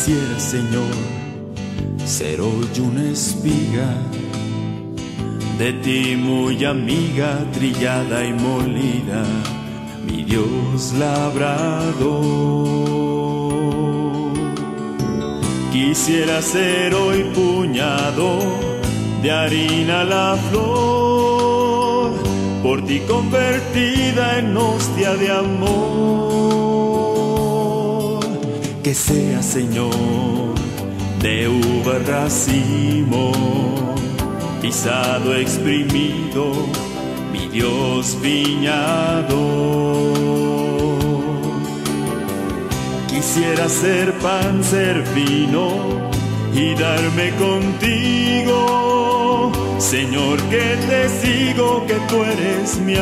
Quisiera, Señor, ser hoy una espiga de ti muy amiga, trillada y molida, mi Dios labrador. Quisiera ser hoy puñado de harina la flor, por ti convertida en hostia de amor. Que sea, Señor, de uva racimo, pisado, exprimido, mi Dios viñador. Quisiera ser pan, ser vino y darme contigo, Señor, que te sigo, que tú eres mi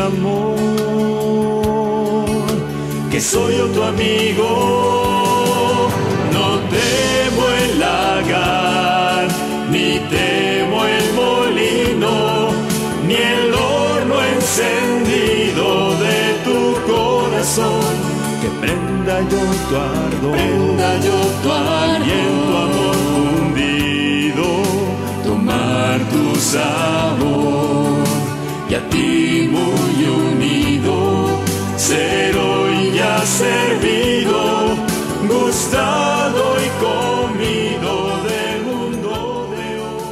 amor, que soy yo tu amigo. No temo el lagar, ni temo el molino, ni el horno encendido de tu corazón. Que prenda yo tu ardor, y en tu amor fundido, tomar tu sabor, y a ti muy unido, ser hoy ya servido, gustado y comido del mundo de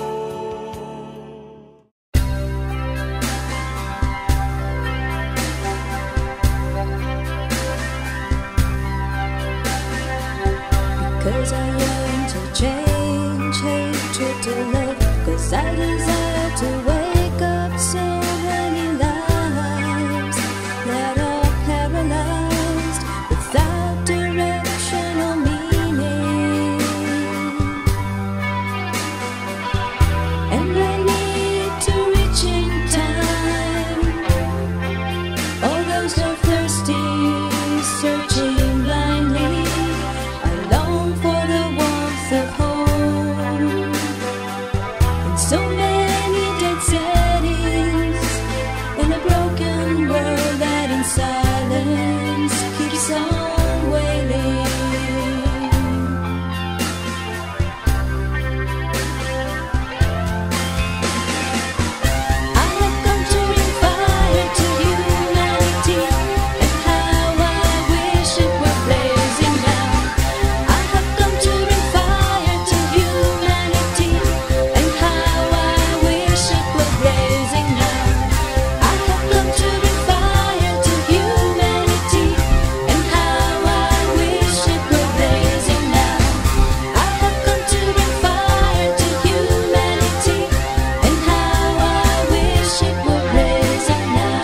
Because I yearn to change hatred to love, 'cause I desire to wake up so many lives that are paralyzed without direction or meaning. And I need to reach in time all those who are thirsty, searching blindly. I long for the warmth of home in so many dead settings, in a broken world that in silence keeps on wailing. I have come to bring fire to humanity, and how I wish it were blazing now. I have come to bring fire to humanity, and how I wish it were blazing now. I have come to bring fire to humanity, and how I wish it were blazing now. I have come to bring fire to humanity, and how I wish it were blazing now.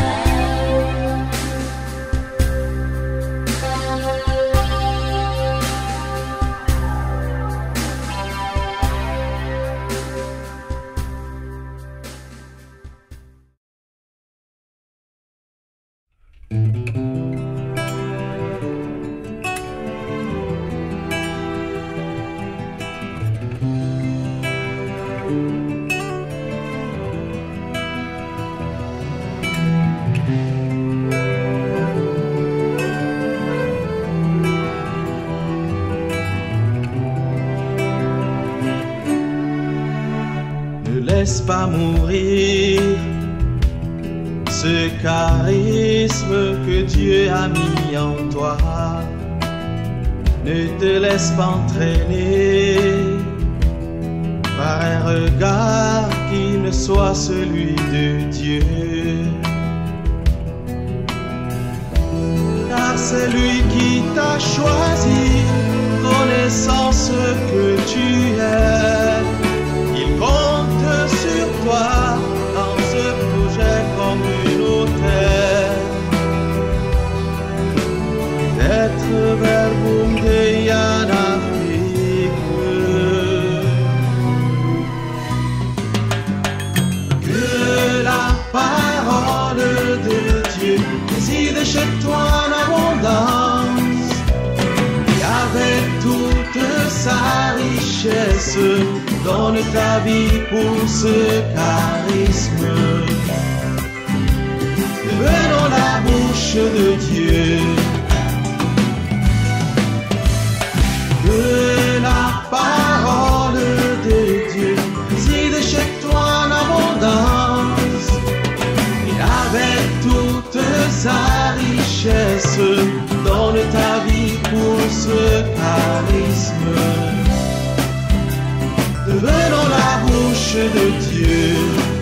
Ne laisse pas mourir ce charisme que Dieu a mis en toi. Ne te laisse pas entraîner par un regard qui ne soit celui de Dieu. Car c'est lui qui t'a choisi, connaissant ce que tu es. Il compte sur toi dans ce projet communautaire. D'être verbum Dei en Afrique. Que la parole de Dieu réside chez toi en abondance, et avec toute sa richesse, donne ta vie pour ce charisme. Devenons la bouche de Dieu. Que la parole de Dieu réside chez toi en abondance. Et avec toute sa richesse, donne ta vie pour ce charisme. Devenons la bouche de Dieu.